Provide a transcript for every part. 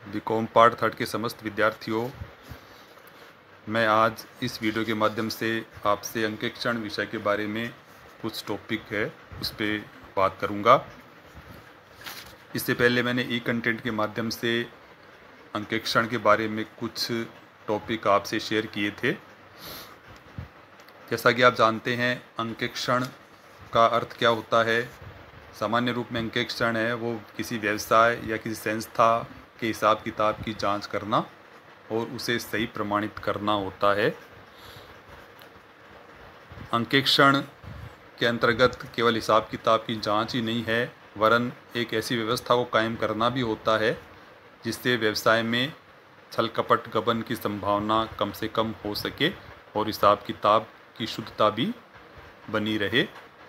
BCom part 3 के समस्त विद्यार्थियों, मैं आज इस वीडियो के माध्यम से आपसे अंकेक्षण विषय के बारे में कुछ टॉपिक है उस पर बात करूंगा। इससे पहले मैंने ई कंटेंट के माध्यम से अंकेक्षण के बारे में कुछ टॉपिक आपसे शेयर किए थे। जैसा कि आप जानते हैं, अंकेक्षण का अर्थ क्या होता है। सामान्य रूप में अंकेक्षण है वो किसी व्यवसाय या किसी संस्था के हिसाब किताब की जांच करना और उसे सही प्रमाणित करना होता है। अंकेक्षण के अंतर्गत केवल हिसाब किताब की जांच ही नहीं है, वरन एक ऐसी व्यवस्था को कायम करना भी होता है जिससे व्यवसाय में छल कपट गबन की संभावना कम से कम हो सके और हिसाब किताब की शुद्धता भी बनी रहे।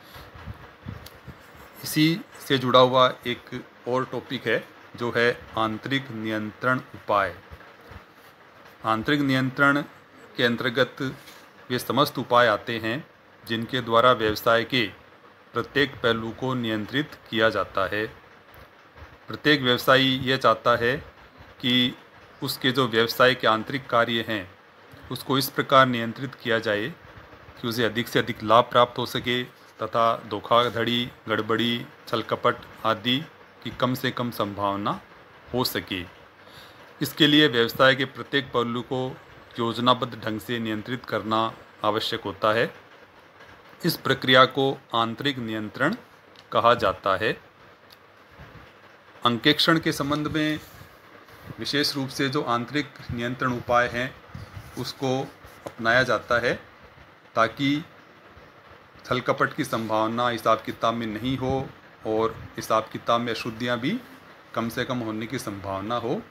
इसी से जुड़ा हुआ एक और टॉपिक है जो है आंतरिक नियंत्रण उपाय। आंतरिक नियंत्रण के अंतर्गत वे समस्त उपाय आते हैं जिनके द्वारा व्यवसाय के प्रत्येक पहलू को नियंत्रित किया जाता है। प्रत्येक व्यवसायी यह चाहता है कि उसके जो व्यवसाय के आंतरिक कार्य हैं उसको इस प्रकार नियंत्रित किया जाए कि उसे अधिक से अधिक लाभ प्राप्त हो सके तथा धोखाधड़ी, गड़बड़ी, छल कपट आदि की कम से कम संभावना हो सके। इसके लिए व्यवसाय के प्रत्येक पहलू को योजनाबद्ध ढंग से नियंत्रित करना आवश्यक होता है। इस प्रक्रिया को आंतरिक नियंत्रण कहा जाता है। अंकेक्षण के संबंध में विशेष रूप से जो आंतरिक नियंत्रण उपाय हैं उसको अपनाया जाता है ताकि छल कपट की संभावना हिसाब किताब में नहीं हो और हिसाब किताब में अशुद्धियाँ भी कम से कम होने की संभावना हो।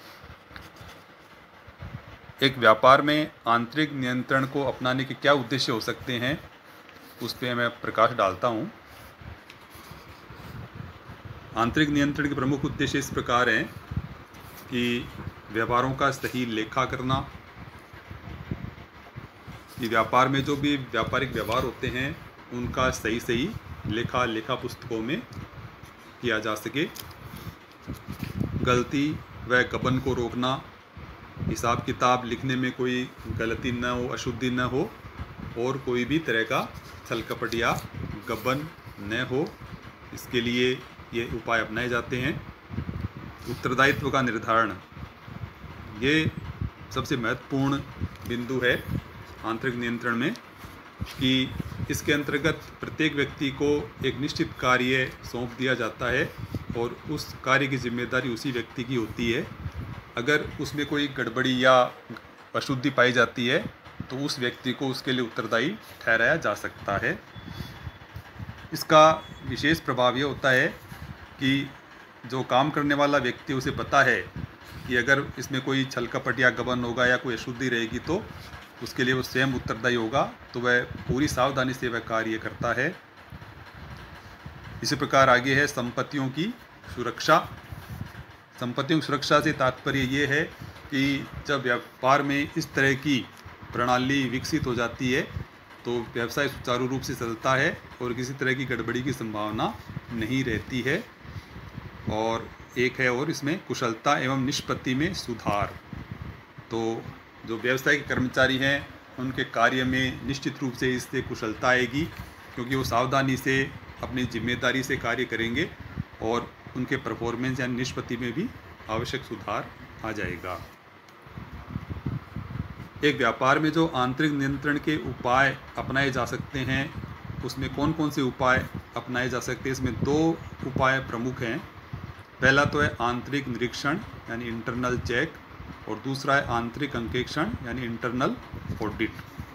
एक व्यापार में आंतरिक नियंत्रण को अपनाने के क्या उद्देश्य हो सकते हैं उस पर मैं प्रकाश डालता हूँ। आंतरिक नियंत्रण के प्रमुख उद्देश्य इस प्रकार हैं कि व्यापारों का सही लेखा करना, कि व्यापार में जो भी व्यापारिक व्यवहार होते हैं उनका सही लेखा पुस्तकों में किया जा सके। गलती व गबन को रोकना, हिसाब किताब लिखने में कोई गलती न हो, अशुद्धि न हो और कोई भी तरह का छल कपट या गबन न हो, इसके लिए ये उपाय अपनाए जाते हैं। उत्तरदायित्व का निर्धारण, ये सबसे महत्वपूर्ण बिंदु है आंतरिक नियंत्रण में कि इसके अंतर्गत प्रत्येक व्यक्ति को एक निश्चित कार्य सौंप दिया जाता है और उस कार्य की जिम्मेदारी उसी व्यक्ति की होती है। अगर उसमें कोई गड़बड़ी या अशुद्धि पाई जाती है तो उस व्यक्ति को उसके लिए उत्तरदायी ठहराया जा सकता है। इसका विशेष प्रभाव ये होता है कि जो काम करने वाला व्यक्ति उसे पता है कि अगर इसमें कोई छल कपट या गबन होगा या कोई अशुद्धि रहेगी तो उसके लिए वो स्वयं उत्तरदायी होगा, तो वह पूरी सावधानी से वह कार्य करता है। इसी प्रकार आगे है संपत्तियों की सुरक्षा। संपत्तियों की सुरक्षा से तात्पर्य ये है कि जब व्यापार में इस तरह की प्रणाली विकसित हो जाती है तो व्यवसाय सुचारू रूप से चलता है और किसी तरह की गड़बड़ी की संभावना नहीं रहती है। और एक है और इसमें कुशलता एवं निष्पत्ति में सुधार। तो जो व्यवसाय के कर्मचारी हैं उनके कार्य में निश्चित रूप से इससे कुशलता आएगी क्योंकि वो सावधानी से अपनी जिम्मेदारी से कार्य करेंगे और उनके परफॉर्मेंस या निष्पत्ति में भी आवश्यक सुधार आ जाएगा। एक व्यापार में जो आंतरिक नियंत्रण के उपाय अपनाए जा सकते हैं उसमें कौन कौन से उपाय अपनाए जा सकते हैं, इसमें दो उपाय प्रमुख हैं। पहला तो है आंतरिक निरीक्षण यानी इंटरनल चेक और दूसरा है आंतरिक अंकेक्षण यानी इंटरनल ऑडिट।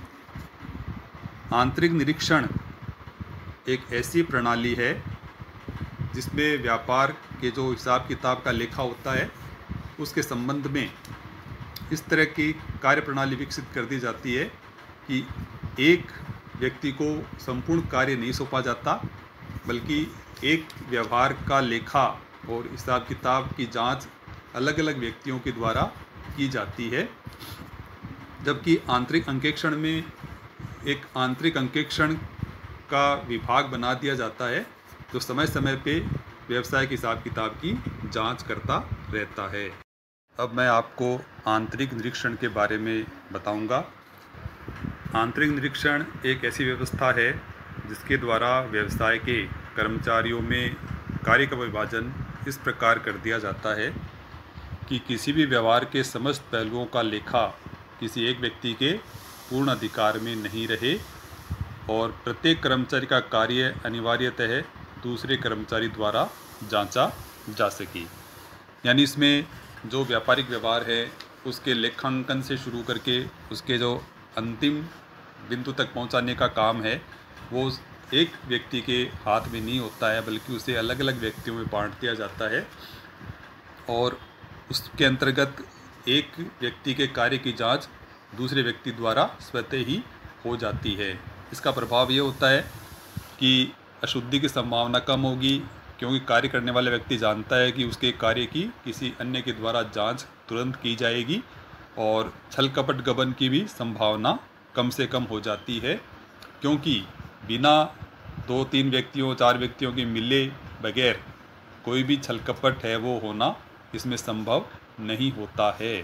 आंतरिक निरीक्षण एक ऐसी प्रणाली है जिसमें व्यापार के जो हिसाब किताब का लेखा होता है उसके संबंध में इस तरह की कार्य प्रणाली विकसित कर दी जाती है कि एक व्यक्ति को संपूर्ण कार्य नहीं सौंपा जाता, बल्कि एक व्यवहार का लेखा और हिसाब किताब की जांच अलग अलग व्यक्तियों के द्वारा की जाती है। जबकि आंतरिक अंकेक्षण में एक आंतरिक अंकेक्षण का विभाग बना दिया जाता है जो समय समय पे व्यवसाय के हिसाब किताब की जांच करता रहता है। अब मैं आपको आंतरिक निरीक्षण के बारे में बताऊंगा। आंतरिक निरीक्षण एक ऐसी व्यवस्था है जिसके द्वारा व्यवसाय के कर्मचारियों में कार्य का विभाजन इस प्रकार कर दिया जाता है कि किसी भी व्यवहार के समस्त पहलुओं का लेखा किसी एक व्यक्ति के पूर्ण अधिकार में नहीं रहे और प्रत्येक कर्मचारी का कार्य अनिवार्यतः दूसरे कर्मचारी द्वारा जांचा जा सके। यानी इसमें जो व्यापारिक व्यवहार है उसके लेखांकन से शुरू करके उसके जो अंतिम बिंदु तक पहुंचाने का काम है वो एक व्यक्ति के हाथ में नहीं होता है, बल्कि उसे अलग अलग व्यक्तियों में बांट दिया जाता है और उसके अंतर्गत एक व्यक्ति के कार्य की जांच दूसरे व्यक्ति द्वारा स्वतः ही हो जाती है। इसका प्रभाव ये होता है कि अशुद्धि की संभावना कम होगी, क्योंकि कार्य करने वाला व्यक्ति जानता है कि उसके कार्य की किसी अन्य के द्वारा जांच तुरंत की जाएगी और छल कपट गबन की भी संभावना कम से कम हो जाती है, क्योंकि बिना 2-3 व्यक्तियों 4 व्यक्तियों के मिले बगैर कोई भी छल कपट है वो होना इसमें संभव नहीं होता है।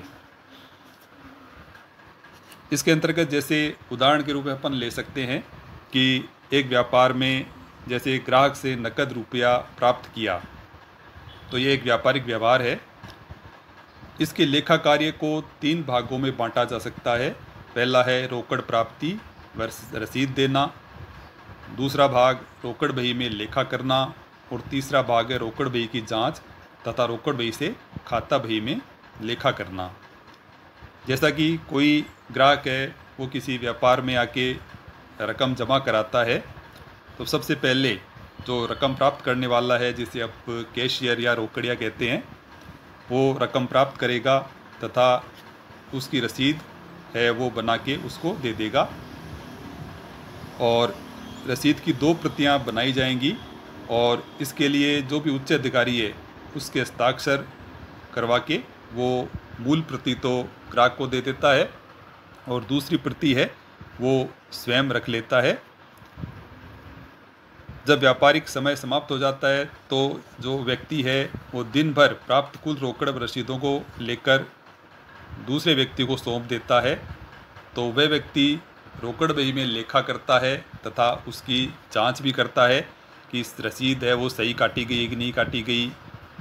इसके अंतर्गत जैसे उदाहरण के रूप में अपन ले सकते हैं कि एक व्यापार में जैसे ग्राहक से नकद रुपया प्राप्त किया, तो ये एक व्यापारिक व्यवहार है। इसके लेखा कार्य को 3 भागों में बांटा जा सकता है। पहला है रोकड़ प्राप्ति व रसीद देना, दूसरा भाग रोकड़ बही में लेखा करना और तीसरा भाग है रोकड़ बही की जांच तथा रोकड़ बही से खाता बही में लेखा करना। जैसा कि कोई ग्राहक है वो किसी व्यापार में आके रकम जमा कराता है, तो सबसे पहले जो रकम प्राप्त करने वाला है, जिसे आप कैशियर या रोकड़िया कहते हैं, वो रकम प्राप्त करेगा तथा उसकी रसीद है वो बना के उसको दे देगा और रसीद की 2 प्रतियां बनाई जाएंगी और इसके लिए जो भी उच्च अधिकारी है उसके हस्ताक्षर करवा के वो मूल प्रति तो ग्राहक को दे देता है और दूसरी प्रति है वो स्वयं रख लेता है। जब व्यापारिक समय समाप्त हो जाता है तो जो व्यक्ति है वो दिन भर प्राप्त कुल रोकड़ रसीदों को लेकर दूसरे व्यक्ति को सौंप देता है, तो वह व्यक्ति रोकड़ बही में लेखा करता है तथा उसकी जांच भी करता है कि इस रसीद है वो सही काटी गई कि नहीं काटी गई।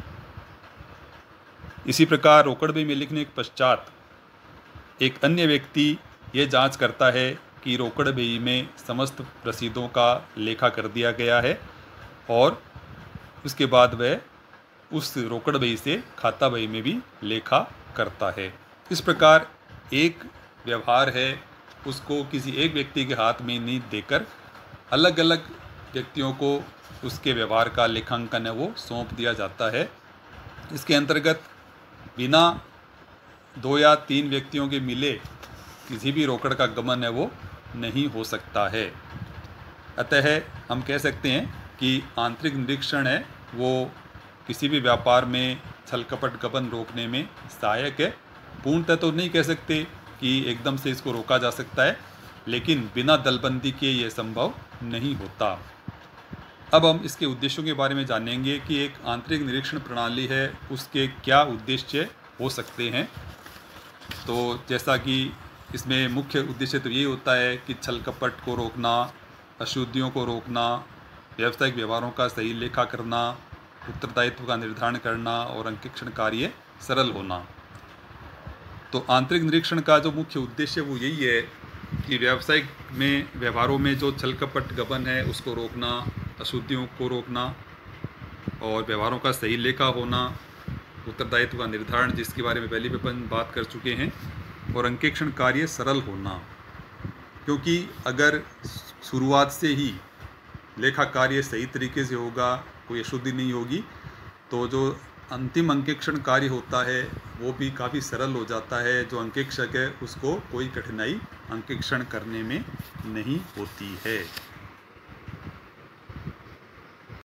इसी प्रकार रोकड़ बही में लिखने के पश्चात एक अन्य व्यक्ति ये जांच करता है कि रोकड़ बही में समस्त रसीदों का लेखा कर दिया गया है और उसके बाद वह उस रोकड़ बही से खाता बही में भी लेखा करता है। इस प्रकार एक व्यवहार है उसको किसी एक व्यक्ति के हाथ में नहीं देकर अलग अलग व्यक्तियों को उसके व्यवहार का लेखांकन है वो सौंप दिया जाता है। इसके अंतर्गत बिना 2 या 3 व्यक्तियों के मिले किसी भी रोकड़ का गमन है वो नहीं हो सकता है। अतः हम कह सकते हैं कि आंतरिक निरीक्षण है वो किसी भी व्यापार में छल कपट गबन रोकने में सहायक है। पूर्णतः तो नहीं कह सकते कि एकदम से इसको रोका जा सकता है, लेकिन बिना दलबंदी के ये संभव नहीं होता। अब हम इसके उद्देश्यों के बारे में जानेंगे कि एक आंतरिक निरीक्षण प्रणाली है उसके क्या उद्देश्य हो सकते हैं। तो जैसा कि इसमें मुख्य उद्देश्य तो ये होता है कि छल कपट को रोकना, अशुद्धियों को रोकना, व्यावसायिक व्यवहारों का सही लेखा करना, उत्तरदायित्व का निर्धारण करना और अंकेक्षण कार्य सरल होना। तो आंतरिक निरीक्षण का जो मुख्य उद्देश्य वो यही है कि व्यावसायिक में व्यवहारों में जो छल कपट गबन है उसको रोकना, अशुद्धियों को रोकना और व्यवहारों का सही लेखा होना, उत्तरदायित्व का निर्धारण जिसके बारे में पहले भी अपन बात कर चुके हैं, और अंकेक्षण कार्य सरल होना। क्योंकि अगर शुरुआत से ही लेखा कार्य सही तरीके से होगा, कोई अशुद्धि नहीं होगी, तो जो अंतिम अंकेक्षण कार्य होता है वो भी काफ़ी सरल हो जाता है। जो अंकेक्षक है उसको कोई कठिनाई अंकेक्षण करने में नहीं होती है।